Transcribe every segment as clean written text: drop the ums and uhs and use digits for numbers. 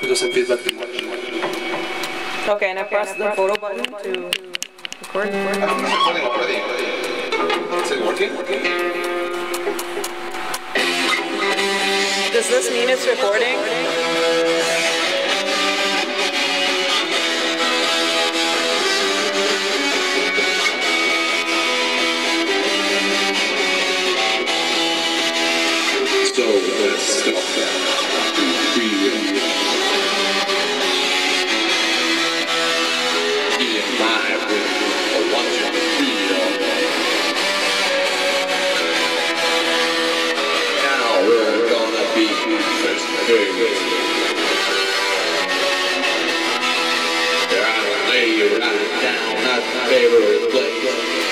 doesn't feedback too much. Okay, and I press the photo button to record. I think it's recording already. Is it working? Does this mean it's recording? So let's stop. Favorite place.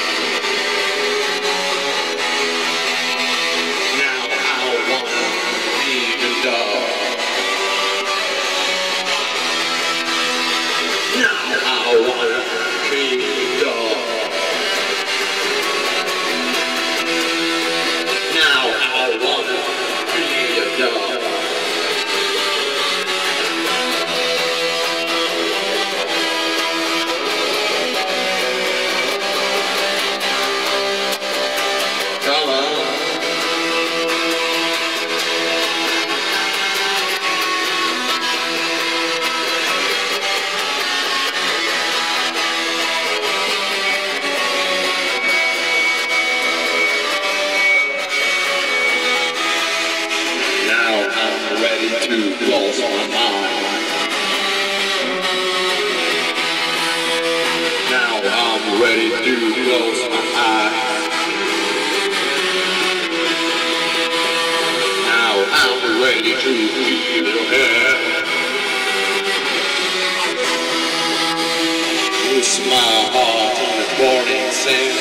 Now I wanna be the dog. Now I wanna be the dog. Now I wanna be a dog. To close my mind. Now I'm ready to close my eyes. Now I'm ready to feel your hair. It's my heart on the morning sand.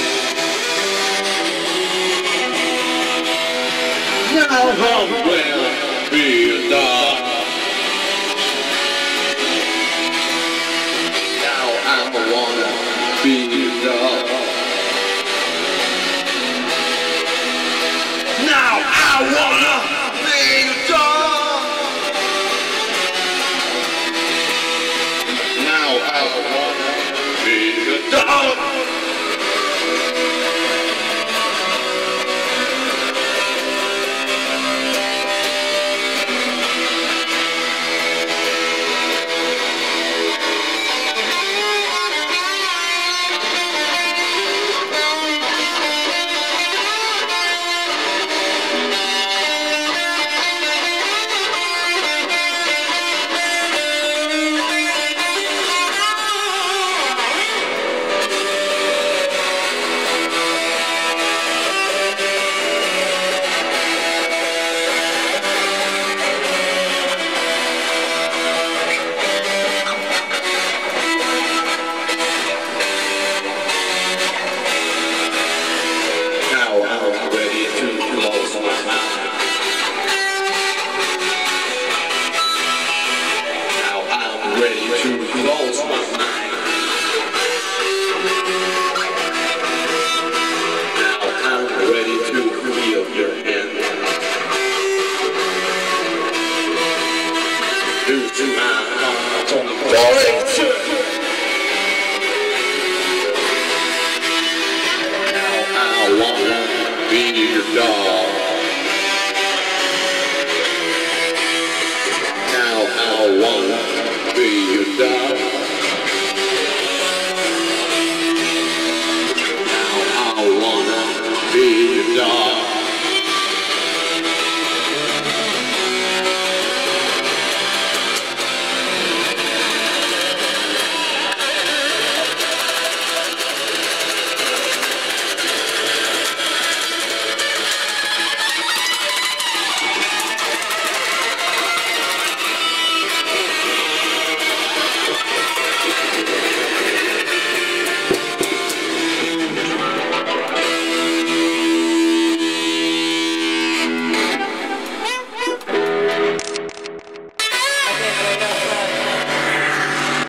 Now I'm ready. Be a dog. Now I wanna be a dog. Now I wanna be a dog. Now I wanna be a dog. To my heart, on the falling